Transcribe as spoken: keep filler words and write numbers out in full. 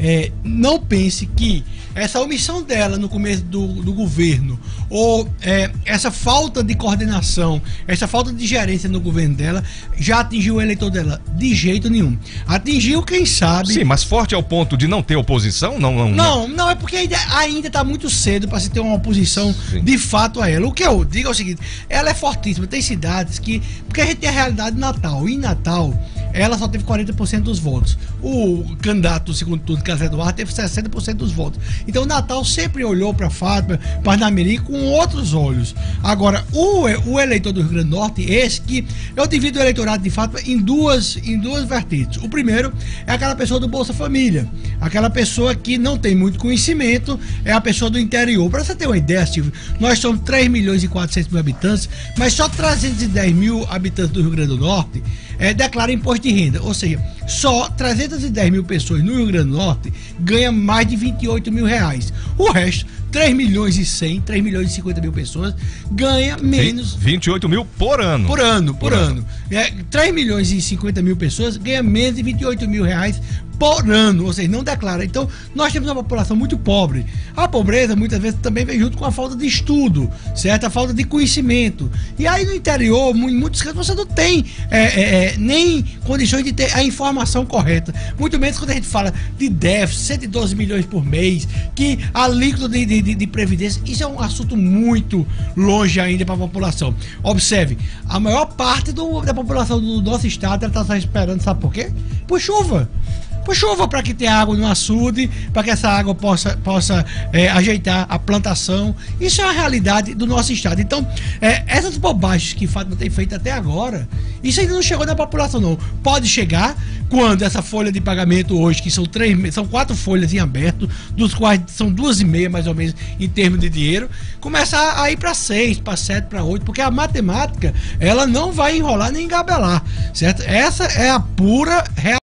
é, não pense que essa omissão dela no começo do, do governo, ou é, essa falta de coordenação, essa falta de gerência no governo dela, já atingiu o eleitor dela de jeito nenhum. Atingiu, quem sabe... Sim, mas forte ao ponto de não ter oposição? Não, não, não, não é porque ainda, ainda tá muito cedo para se ter uma oposição Sim. de fato a ela. O que eu digo é o seguinte, ela é fortíssima, tem cidades que... Porque a gente tem a realidade de Natal, e em Natal ela só teve quarenta por cento dos votos. O candidato do segundo turno, Carlos Eduardo, teve sessenta por cento dos votos. Então o Natal sempre olhou para Fátima, para Namiri com outros olhos. Agora, o, o eleitor do Rio Grande do Norte, esse que eu divido o eleitorado de Fátima em duas, em duas vertentes. O primeiro é aquela pessoa do Bolsa Família, aquela pessoa que não tem muito conhecimento, é a pessoa do interior. Para você ter uma ideia, Silvio, nós somos três milhões e quatrocentos mil habitantes, mas só trezentos e dez mil habitantes do Rio Grande do Norte é, declaram imposto de renda, ou seja, só trezentas e dez mil pessoas no Rio Grande do Norte ganham mais de vinte e oito mil reais. O resto, três milhões e cem, três milhões e cinquenta mil pessoas ganha menos... vinte e oito mil por ano. Por ano, por, por ano. ano. É, três milhões e cinquenta mil pessoas ganham menos de vinte e oito mil reais por ano, ou seja, não declara. Então, nós temos uma população muito pobre. A pobreza, muitas vezes, também vem junto com a falta de estudo, certo? A falta de conhecimento. E aí, no interior, em muitos casos, você não tem é, é, é, nem condições de ter a informação correta. Muito menos quando a gente fala de déficit, cento e doze milhões por mês, que a alíquota de, de, de previdência, isso é um assunto muito longe ainda para a população. Observe, a maior parte do, da população do nosso estado está só esperando, sabe por quê? Por chuva. Por chuva, para que tenha água no açude, para que essa água possa, possa é, ajeitar a plantação. Isso é a realidade do nosso estado. Então, é, essas bobagens que Fátima tem feito até agora, isso ainda não chegou na população, não. Pode chegar quando essa folha de pagamento hoje, que são três, são quatro folhas em aberto, dos quais são duas e meia mais ou menos em termos de dinheiro, começar a ir para seis, para sete, para oito, porque a matemática, ela não vai enrolar nem engabelar, certo? Essa é a pura realidade.